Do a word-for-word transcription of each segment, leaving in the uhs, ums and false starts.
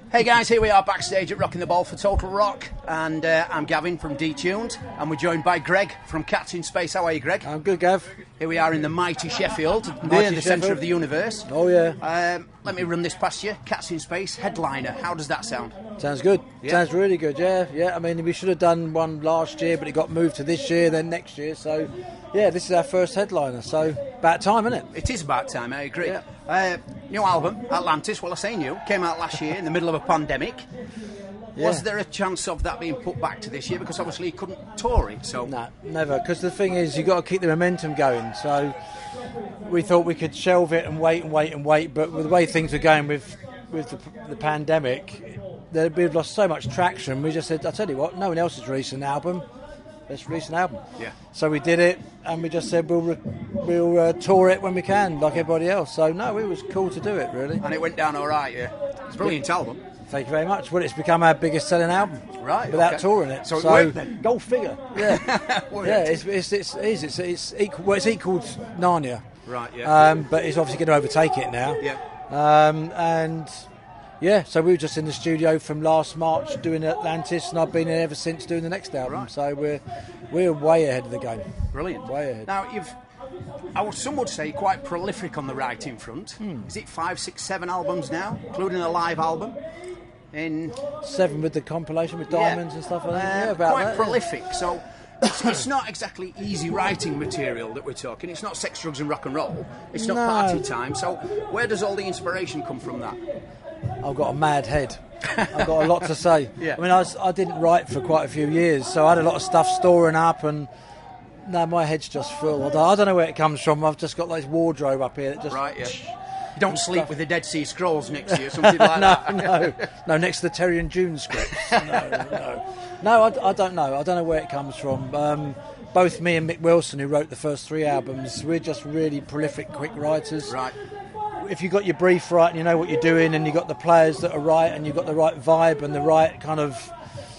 Hey guys, here we are backstage at Rocking the Ball for Total Rock, and uh, I'm Gavin from Detuned, and we're joined by Greg from Cats in Space. How are you, Greg? I'm good, Gav. Here we are in the mighty Sheffield, Mighty near the Sheffield. centre of the universe. Oh yeah. Um, let me run this past you. Cats in Space, headliner. How does that sound? Sounds good. Yeah. Sounds really good, yeah. Yeah, I mean, we should have done one last year, but it got moved to this year, then next year. So, yeah, this is our first headliner. So, about time, isn't it? It is about time, I agree. Yeah. Uh, new album, Atlantis, well I say new, came out last year in the middle of a pandemic. Yeah. Was there a chance of that being put back to this year? Because obviously you couldn't tour it, so... No, never. Because the thing is, you've got to keep the momentum going. So, we thought we could shelve it and wait and wait and wait, but with the way things are going with with the, the pandemic, that we've lost so much traction. We just said, I'll tell you what, no one else has released an album. Let's release an album. Yeah. So we did it, and we just said we'll re- we'll uh, tour it when we can, like everybody else. So no, it was cool to do it, really. And it went down all right, yeah. It's a brilliant album. Thank you very much. Well, it's become our biggest selling album, Right, without okay. touring it. So it worked then? Go figure. Yeah, Worked. yeah. It's it's it's it's, it's, it's, equal, well, it's equalled Narnia. Right, yeah. Um, but it's obviously going to overtake it now. Yeah. Um, and yeah, so we were just in the studio from last March doing Atlantis, and I've been in ever since doing the next album. Right. So we're we're way ahead of the game. Brilliant. Way ahead. Now, you've, I would, some would say, quite prolific on the writing front. Hmm. Is it five, six, seven albums now, including a live album? In Seven with the compilation with yeah. diamonds and stuff like that. Uh, Yeah, about quite that. prolific. So it's, it's not exactly easy writing material that we're talking. It's not sex, drugs, and rock and roll. It's not No. party time. So where does all the inspiration come from? That I've got a mad head. I've got a lot to say. Yeah. I mean, I, was, I didn't write for quite a few years, so I had a lot of stuff storing up, and no, my head's just full. I don't, I don't know where it comes from. I've just got like this wardrobe up here that just. right? Yeah. You don't sleep with the Dead Sea Scrolls next to you, something like no, that. no, no. Next to the Terry and June scripts. No, no, no. I, I don't know. I don't know where it comes from. Um, both me and Mick Wilson, who wrote the first three albums, we're just really prolific, quick writers. Right. If you've got your brief right and you know what you're doing, and you've got the players that are right, and you've got the right vibe and the right kind of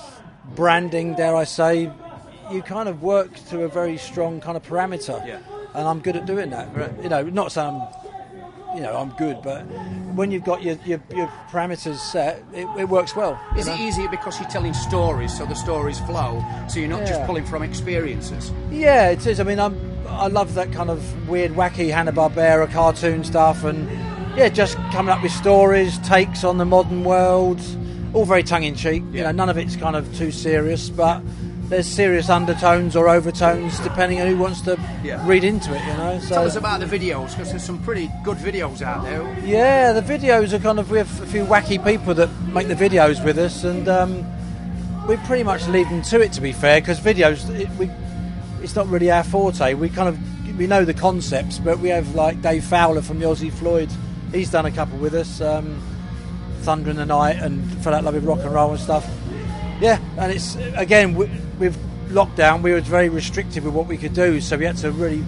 branding, dare I say, you kind of work to a very strong kind of parameter. Yeah. And I'm good at doing that. Right. You know, not saying I'm, you know, I'm good, but when you've got your your, your parameters set, it, it works well. Is you it know? easier because you're telling stories, so the stories flow, so you're not just Yeah. pulling from experiences? Yeah, it is. I mean, I'm, I love that kind of weird, wacky Hanna-Barbera cartoon stuff, and yeah, just coming up with stories, takes on the modern world, all very tongue-in-cheek. You Yeah. know, none of it's kind of too serious, but there's serious undertones or overtones depending on who wants to Yeah. read into it. You know. So, Tell us about the videos, because there's some pretty good videos out there. yeah, the videos are kind of, we have a few wacky people that make the videos with us, and um, we pretty much leave them to it, to be fair, because videos, it, we, it's not really our forte. We kind of, we know the concepts, but we have like Dave Fowler from the Aussie Floyd, he's done a couple with us, um, Thunder in the Night and For That Love with Rock and Roll and stuff. Yeah, and it's, again, we, with lockdown, we were very restricted with what we could do, so we had to really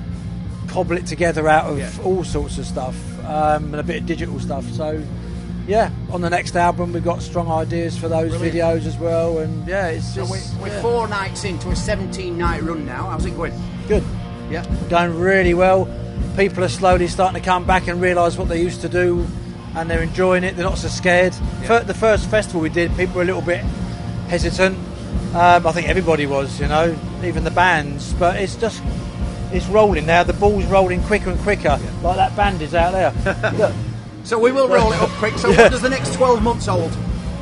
cobble it together out of Yeah. all sorts of stuff, um, and a bit of digital stuff. So, yeah, on the next album, we've got strong ideas for those Brilliant. videos as well, and yeah, it's So just we're, we're yeah. four nights into a seventeen-night run now. How's it going? good, Yeah. going really well. People are slowly starting to come back and realise what they used to do, and they're enjoying it. They're not so scared. Yeah. For the first festival we did, people were a little bit hesitant. Um, I think everybody was, you know, even the bands. But it's just, it's rolling now. The ball's rolling quicker and quicker, like that band is out there. Look, So we will roll it up quick. So Yeah. what does the next twelve months hold?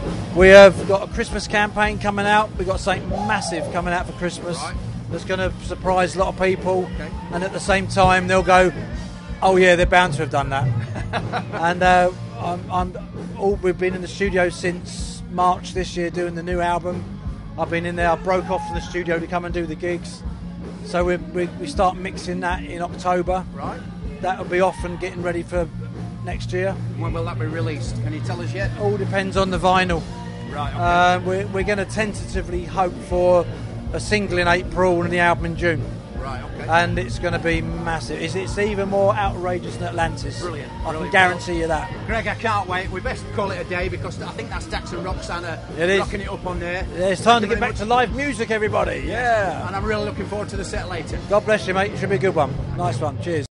we have got a Christmas campaign coming out. We've got something massive coming out for Christmas. Right. That's going to surprise a lot of people. Okay. And at the same time, they'll go, oh yeah, they're bound to have done that. and uh, I'm, I'm all, we've been in the studio since March this year doing the new album. I've been in there. I broke off from the studio to come and do the gigs. So we, we, we start mixing that in October. Right. That'll be off and getting ready for next year. When will that be released? Can you tell us yet? All depends on the vinyl. Right. Okay. Uh, we're we're going to tentatively hope for a single in April and the album in June. right. Okay. And it's going to be massive. It's, it's even more outrageous than Atlantis. Brilliant, I brilliant. can guarantee you that. Greg, I can't wait. We best call it a day, because I think that's Dax and Roxana It is. rocking it up on there. Yeah, it's time Thank to you get very back to much. live music, everybody. Yeah. And I'm really looking forward to the set later. God bless you, mate. It should be a good one. Nice one. Cheers.